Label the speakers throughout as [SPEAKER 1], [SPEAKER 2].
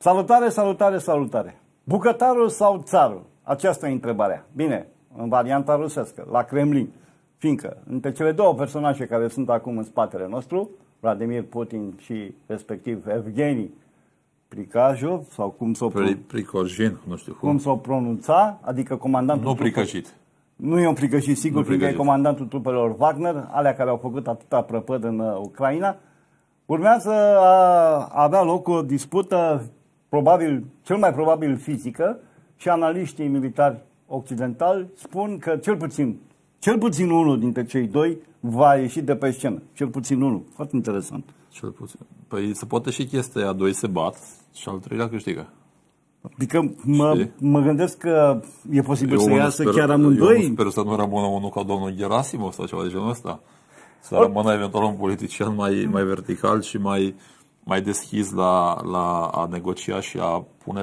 [SPEAKER 1] Salutare, salutare, salutare. Bucătarul sau țarul? Aceasta e întrebarea. Bine, în varianta rusească, la Kremlin. Fiindcă între cele două personaje care sunt acum în spatele nostru, Vladimir Putin și respectiv Evgeni Prigajov, sau cum s-o
[SPEAKER 2] Prigojin, nu știu
[SPEAKER 1] cum s-o pronunța, adică comandantul...
[SPEAKER 2] Nu pricăjit.
[SPEAKER 1] Nu e un pricăjit, sigur, fiindcă e comandantul trupelor Wagner, alea care au făcut atâta prăpăd în Ucraina. Urmează a avea loc o dispută, probabil, cel mai probabil fizică, și analiștii militari occidentali spun că cel puțin unul dintre cei doi va ieși de pe scenă. Cel puțin unul. Foarte interesant.
[SPEAKER 2] Cel puțin. Păi se poate și chestia aia, doi se bat și al treilea câștigă.
[SPEAKER 1] Adică mă gândesc că e posibil să iasă chiar amândoi.
[SPEAKER 2] Eu sper să nu rămână unul ca domnul Gerasimov sau ceva de genul ăsta. Să rămână eventual un politician mai vertical și mai deschis la a negocia și a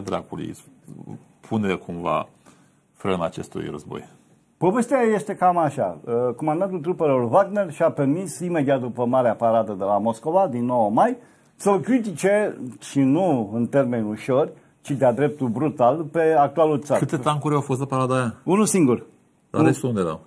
[SPEAKER 2] pune cumva frân acestui război.
[SPEAKER 1] Povestea este cam așa. Comandantul trupelor Wagner și-a permis, imediat după Marea Paradă de la Moscova, din 9 mai, să-l critique, și nu în termeni ușori, ci de-a dreptul brutal, pe actualul țar.
[SPEAKER 2] Câte tancuri au fost la parada aia?
[SPEAKER 1] Unul singur.
[SPEAKER 2] Dar restul unde erau?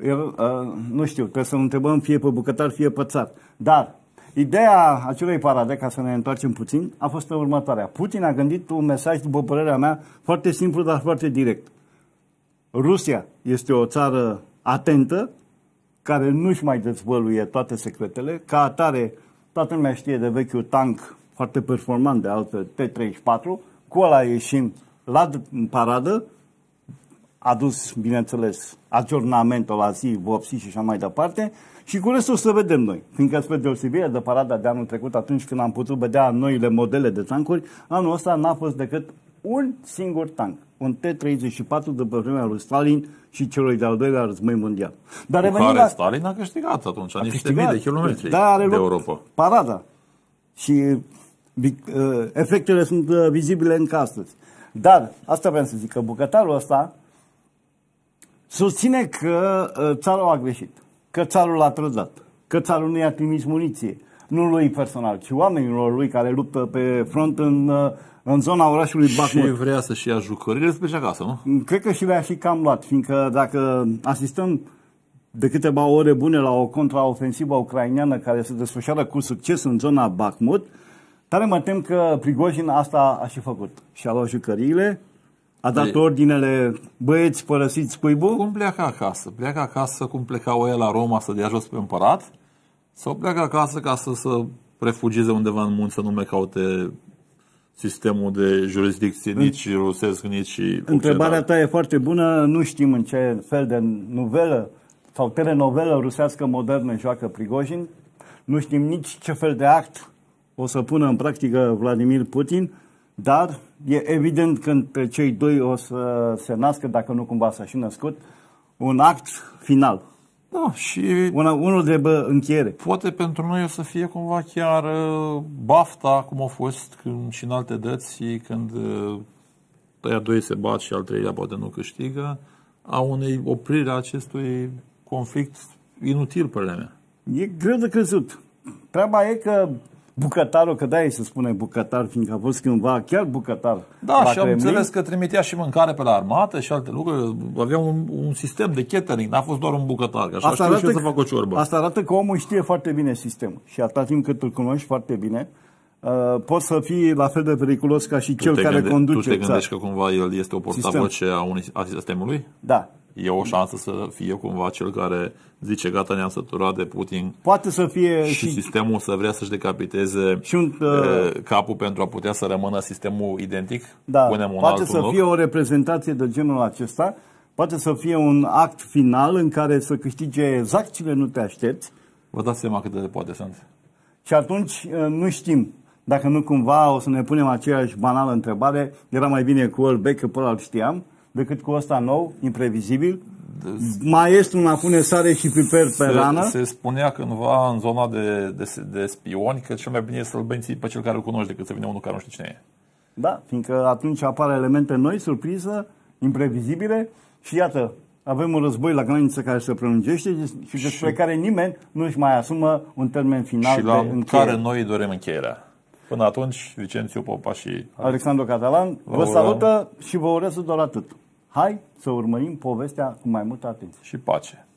[SPEAKER 1] Nu știu, trebuie să întrebăm fie pe bucătar, fie pe țar. Dar ideea acelei parade, ca să ne întoarcem puțin, a fost următoarea. Putin a gândit un mesaj, după părerea mea, foarte simplu, dar foarte direct. Rusia este o țară atentă, care nu-și mai dezvăluie toate secretele. Ca atare, toată lumea știe de vechiul tank foarte performant, de altfel, T-34, cu ăla ieșim la paradă, adus, bineînțeles, agiornamentul la zi, vopsi și așa mai departe, și cu restul o să vedem noi. Fiindcă, spre deosebire de parada de anul trecut, atunci când am putut vedea noile modele de tancuri, anul ăsta n-a fost decât un singur tank, un T-34 de pe vremea lui Stalin și celui de-al doilea război mondial. Dar
[SPEAKER 2] cu care Stalin a câștigat atunci, niște mii de kilometri de Europa.
[SPEAKER 1] Parada. Și efectele sunt vizibile încă astăzi. Dar, asta vreau să zic, că bucătarul ăsta susține că țarul a greșit, că țarul l-a trădat, că țarul nu i-a trimis muniție, nu lui personal, ci oamenilor lui care luptă pe front în zona orașului Bakhmut.
[SPEAKER 2] Și vrea să-și ia jucările spre acasă, nu?
[SPEAKER 1] Cred că și le-a și cam luat, fiindcă dacă asistăm de câteva ore bune la o contraofensivă ucraineană care se desfășoară cu succes în zona Bakhmut, tare mă tem că Prigojin asta a și făcut. Și-a luat jucăriile, a dat ordinele, băieți, părăsiți cuibul.
[SPEAKER 2] Cum pleacă acasă? Pleacă acasă cum plecau el la Roma să dea jos pe împărat? Sau pleacă acasă ca să refugieze undeva în munți, să nu mai caute sistemul de jurisdicție, nici rusesc, nici
[SPEAKER 1] Întrebarea ta e foarte bună. Nu știm în ce fel de novelă sau telenovelă rusească modernă joacă Prigojin. Nu știm nici ce fel de act o să pună în practică Vladimir Putin, dar e evident că între cei doi o să se nască, dacă nu cumva s-a și născut, un act final.
[SPEAKER 2] Da, și
[SPEAKER 1] unul de încheiere.
[SPEAKER 2] Poate pentru noi o să fie cumva chiar bafta, cum a fost și în alte dăți, când ăia doi se bat și al treilea poate nu câștigă, a unei opriri a acestui conflict inutil, părerea mea.
[SPEAKER 1] E greu de crezut. Treaba e că bucătarul, că de-aia se spune bucătar, fiindcă a fost cândva chiar bucătar.
[SPEAKER 2] Da, și am înțeles că trimitea și mâncare pe la armată și alte lucruri. Avea un sistem de catering, n-a fost doar un bucătar. Că așa știu și eu să fac o ciorbă.
[SPEAKER 1] Asta arată că omul știe foarte bine sistemul. Și atâta timp cât îl cunoști foarte bine, poți să fii la fel de periculos ca și cel care conduce.
[SPEAKER 2] Tu te gândești că cumva el este o portavoce a sistemului?
[SPEAKER 1] Da.
[SPEAKER 2] E o șansă să fie cumva cel care zice gata, ne-am săturat de Putin.
[SPEAKER 1] Poate să fie
[SPEAKER 2] și sistemul să vrea să-și decapiteze capul pentru a putea să rămână sistemul identic.
[SPEAKER 1] Da, poate să fie o reprezentație de genul acesta, poate să fie un act final în care să câștige exact cine nu te aștepți.
[SPEAKER 2] Vă dați seama câte de poate sunt.
[SPEAKER 1] Și atunci nu știm dacă nu cumva o să ne punem aceeași banală întrebare, era mai bine cu Olbec, că pe ăla știam, decât cu ăsta nou, imprevizibil. Maestru n-a pune sare și piper pe rană.
[SPEAKER 2] Se spunea cândva în zona de spioni că cel mai bine e să-l benții pe cel care îl cunoști decât să vină unul care nu știe cine e.
[SPEAKER 1] Da, fiindcă atunci apar elemente noi, surpriză, imprevizibile și iată, avem un război la graniță care se prelungește și despre care nimeni nu își mai asumă un termen final.
[SPEAKER 2] Și la care noi dorim încheierea. Până atunci, Vicențiu Popa și
[SPEAKER 1] Alexandru Catalan vă salută și vă urez doar atât. Hai să urmărim povestea cu mai multă atenție.
[SPEAKER 2] Și pace.